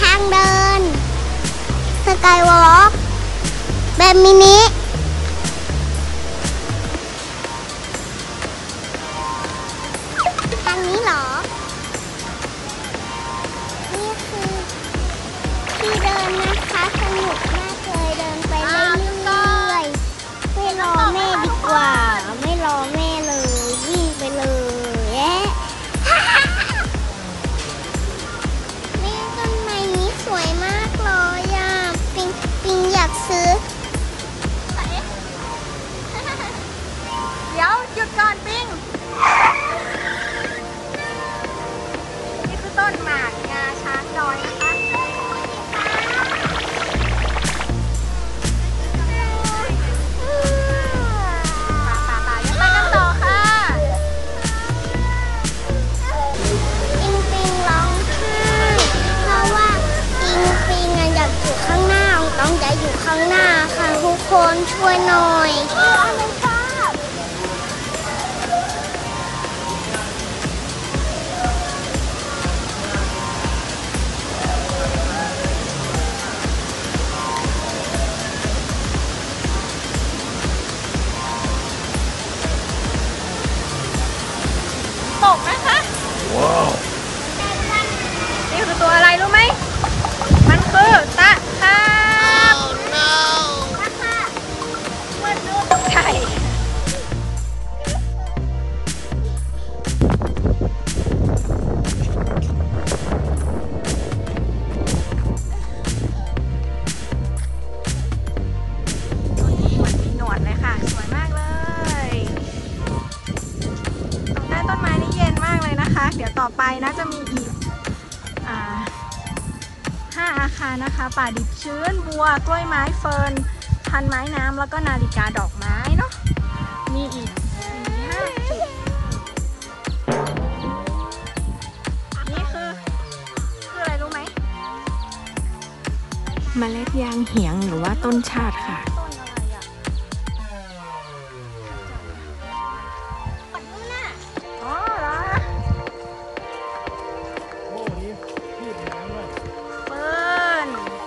างเดินสกายวอล์กแบบมินิทางนี้เหรอนี่คือที่เดินนะคะสนุกมากเลยเดินไปเรื่อยๆไม่รอแม่ดีกว่าไม่รอแม่เลยวิ่งไปเลยแม่ต้นไม้นี้สวยมากเลยอ่ะปิงอยากซื้อเดี๋ยวหยุดก่อนปิงนี่คือต้นหมากงาช้างดอยนะคะต้องจะอยู่ข้างหน้าค่ะทุกคนช่วยหน่อยตกนะคะว้าวนี่คือตัวอะไรรู้ไหมมันคือตะขาบใช่หนวดเลยค่ะสวยมากเลยตรงใต้ต้นไม้นี่เย็นมากเลยนะคะเดี๋ยวต่อไปนะจะมีอีก5 อาคารนะคะป่าดิบชื้นบัวกล้วยไม้เฟิร์นพันไม้น้ำแล้วก็นาฬิกาดอกไม้เนาะมีอีก 4-5 จุดนี่คืออะไรรู้ไหมเมล็ดยางเหียงหรือว่าต้นชาติค่ะต้นอะไรอ่ะอ๋อเหรอโอ้นี่พืชน้ำด้วยเฟิร์น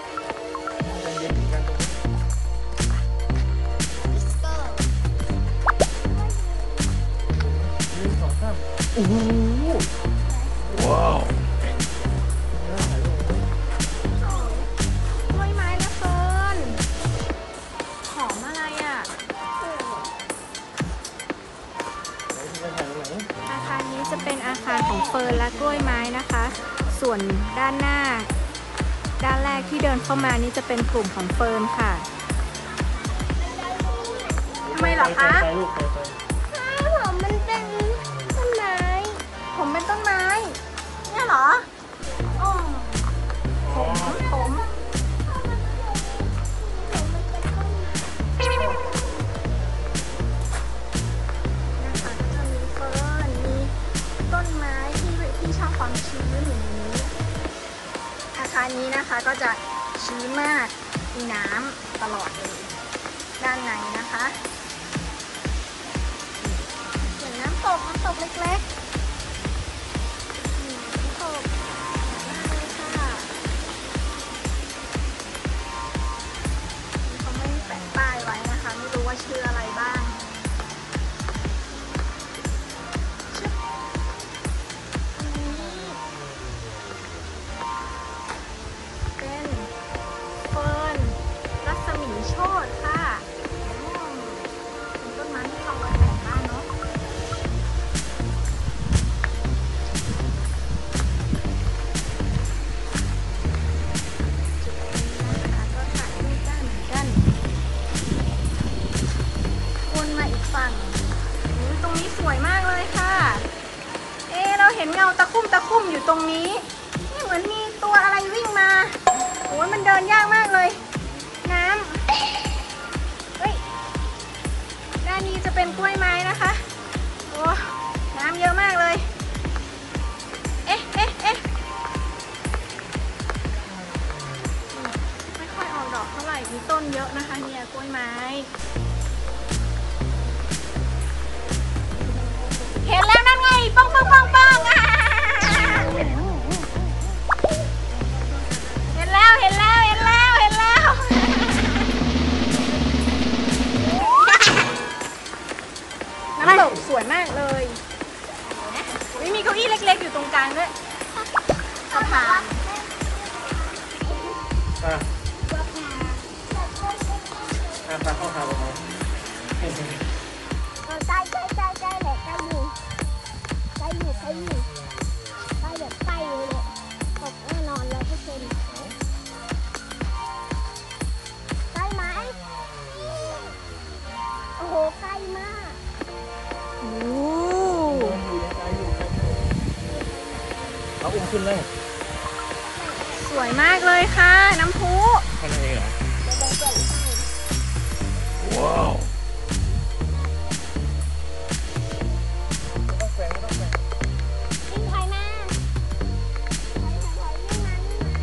โอ้โหว้าวกล้วยไม้นะเฟิร์นหอมอะไรอ่ะอาคารนี้จะเป็นอาคารของเฟิร์นและกล้วยไม้นะคะส่วนด้านหน้าด้านแรกที่เดินเข้ามานี่จะเป็นกลุ่มของเฟิร์นค่ะทำไมเหรอคะผมมันเป็นต้นไม้ผมเป็นต้นไม้เนี่ยเหรอผมนะคะก็จะมีเฟิร์นมีต้นไม้ที่ชอบความชื้นอยู่ในนี้อาคารนี้นะคะก็จะชื้นมากมีน้ำตลอดเลยด้านในนะคะเหมือนน้ำตกเล็กๆชื่ออะไรบ้างอันนี้เป็นเฟิร์นรัศมีโชติค่ะเป็นต้นไม้ที่เราไว้แต่งบ้านเนาะจุดนี้นะคะก็ถ่ายรูปได้เหมือนกันมาอีกฝั่งตรงนี้สวยมากเลยค่ะเราเห็นเงาตะคุ่มอยู่ตรงนี้นี่เหมือนมีตัวอะไรวิ่งมาโอ้ยมันเดินยากมากเลยน้ำเฮ้ยด้านนี้จะเป็นกล้วยไม้นะคะโอ้น้ำเยอะมากเลยไม่ค่อยออกดอกเท่าไหร่มีต้นเยอะนะคะเนี่ยกล้วยไม้เห็นแล้วนั่นไงปังอ่ะวับมาอ่ะพาเข้าทางเราใกล้แหละใกล้อยู่ใกล้แบบใกล้เลยตกแน่นอน100%ใกล้ไหมโอ้โหใกล้มากโอ้เอาอุ้มขึ้นเลยสวยมากเลยค่ะ น้ำพุแค่นั้นเองเหรอเดี๋ยวเปิดให้ว้าววิ่งถอยมาถอยวิ่งมา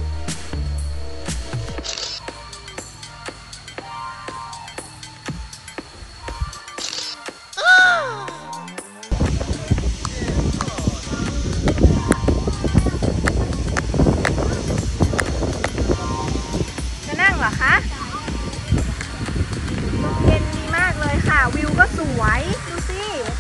จะนั่งเหรอคะลมเย็นดีมากเลยค่ะ วิวก็สวย ดูสิ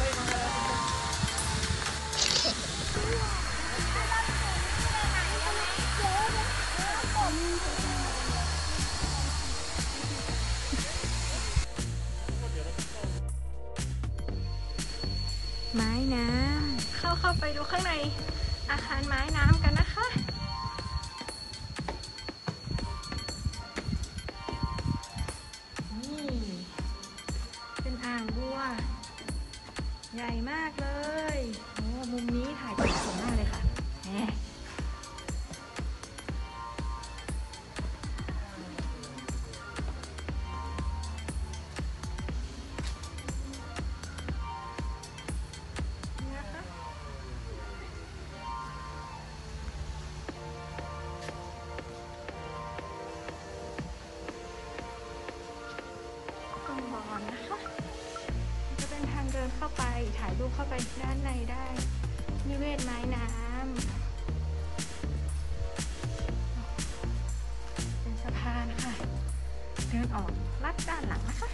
ไม้น้ำเข้าไปดูข้างในอาคารไม้น้ำกันนะคะ นี่เป็นอ่างบัว ใหญ่มากเลยโอ้มุมนี้ถ่ายสวยมากเลยค่ะแหมนี่นะคะกองบอลนะคะ จะเป็นทางเดินเข้าไปถ่ายรูปเข้าไปด้านในได้นิเวศไม้น้ำเป็นสะพานค่ะ เดินออกลัดด้านหลังนะคะ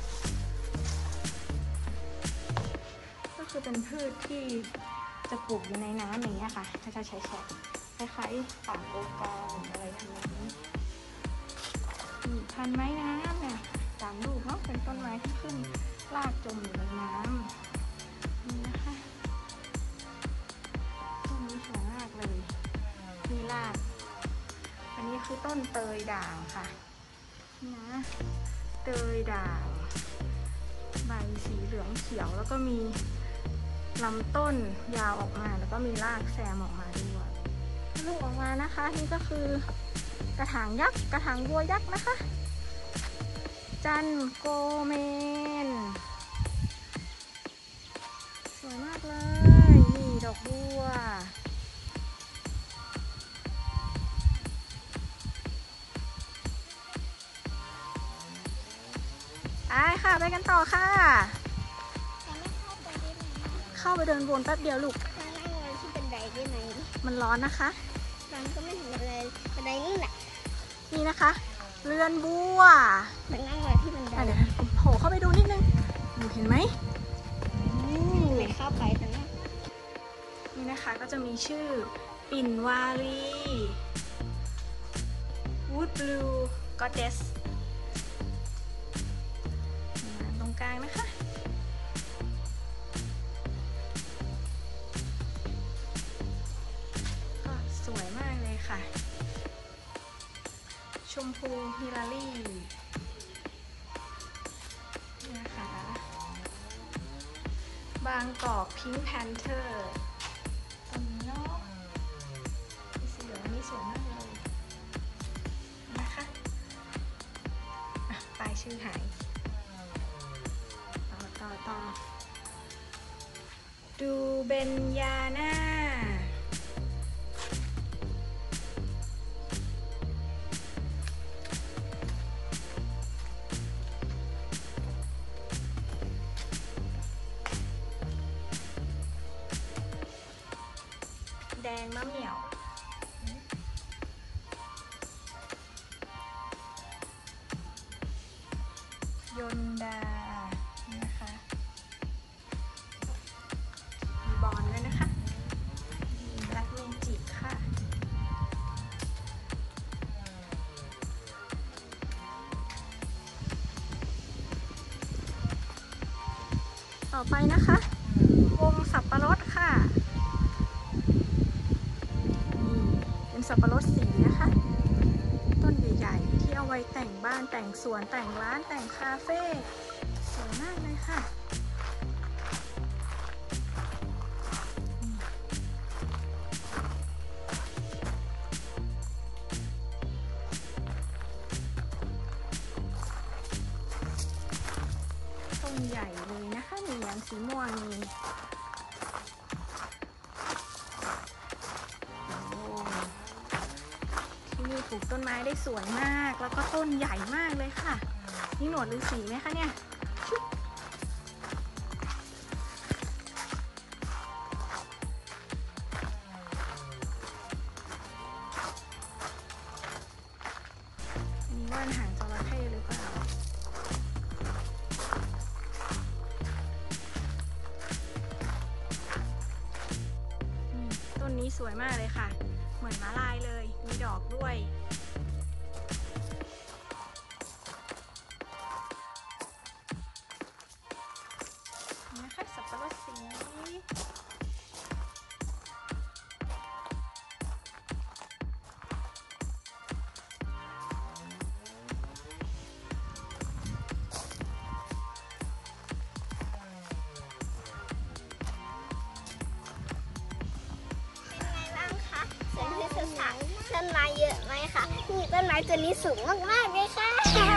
ก็คือเป็นพืชที่จะปลูกอยู่ในน้ำอย่างเงี้ยค่ะถ้าจะใช้แฉกคล้ายๆป่าโกกาหรืออะไรทำนองนี้มีพันไม้น้ำเนี่ยตามรูปเนาะเป็นต้นไม้ที่ขึ้นรากจมอยู่ในน้ำนี่นะคะต้นนี้สวยมากเลยมีรากอันนี้คือต้นเตยด่างค่ะนี่นะเตยด่างใบสีเหลืองเขียวแล้วก็มีลำต้นยาวออกมาแล้วก็มีรากแซมออกมาด้วยลูกออกมานะคะนี่ก็คือกระถางยักษ์กระถางบัวยักษ์นะคะจันโกเมนสวยมากเลยนี่ดอกบัวไปค่ะไปกันต่อค่ะแต่ไม่เข้าไปได้ไหมเข้าไปเดินวนแป๊บเดียวลูกข้างล่างเลยที่เป็นไดได้ไหมมันร้อนนะคะมันก็ไม่เห็นอะไรบันไดนี่แหละนี่นะคะเรือนบัวมันนั่งเลยที่บันไดเดี๋ยวโผล่เข้าไปดูนิดนึงเห็นไหมไม่เข้าไปแต่นั่นนี่นะคะก็จะมีชื่อปิ่นวารี Wood Blue Goddess ตรงกลางนะคะ ก็สวยมากเลยค่ะ ชมพูฮิลารี่นี่นะคะ บางกอกพิงค์แพนเทอร์ต้นนี้เนาะมีสีเหลืองอันนี้สวยมากเลยนะคะป้ายชื่อหายต่อดูเบญญาน่าแดงมะเหมี่ยวยนดานี่นะคะมีบอลด้วยนะคะมีแบล็กเมจิกค่ะต่อไปนะคะวงสับปะรดค่ะนี่เป็นสับปะรดสีนะคะต้นใหญ่ๆที่เอาไว้แต่งบ้านแต่งสวนแต่งร้านแต่งคาเฟ่สวยมากเลยค่ะต้นใหญ่เลยนะคะมีอย่างสีม่วงนี่ที่นี่ปลูกต้นไม้ได้สวยมากแล้วก็ต้นใหญ่มากเลยค่ะนี่หนวดฤาษีไหมคะเนี่ยมีว่านหางจระเข้หรือเปล่าต้นนี้สวยมากเลยค่ะเหมือนม้าลายเลยมีดอกด้วยนะคะสับปะรดสีต้นไม้เยอะไหมคะนี่ต้นไม้ตัวนี้สูงมากๆเลยค่ะ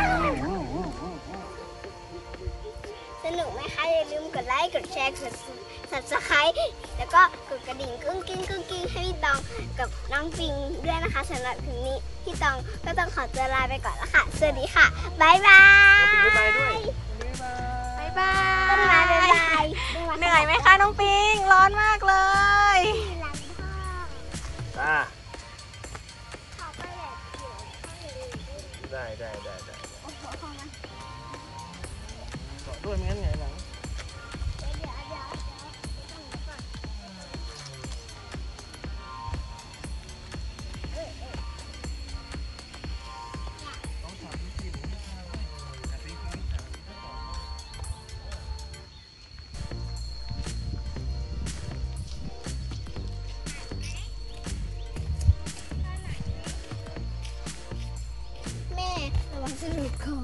สนุกไหมคะอย่าลืมกดไลค์กดแชร์กด Subscribe แล้วก็กดกระดิ่งกุ้งกิ้งให้พี่ตองกับน้องปิงด้วยนะคะสำหรับคืนนี้พี่ตองก็ต้องขอตัวลาไปก่อนแล้วค่ะสวัสดีค่ะบ๊ายบายน้องปิงบ๊ายบายด้วยบ๊ายบายต้นไม้บ๊ายบายเหนื่อยไหมคะน้องปิงร้อนมากเลยจ้าขอไปแบบเดี๋ยวได้โอ้โหเข้ามาเกาะด้วยไม่งั้นไงหลังเดี๋ยวก่อนต้องทำที่กินแม่ระวังสะดุดคอ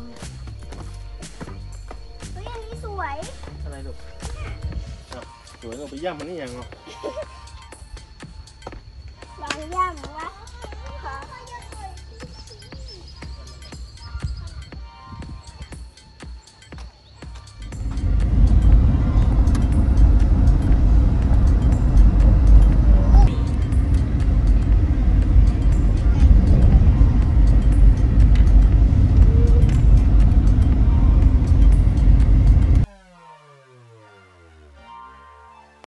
เฮ้ยอันนี้สวยอะไรลูกสวยเราไปย่ำมันนี่ยังเนาะบางย่ำว่า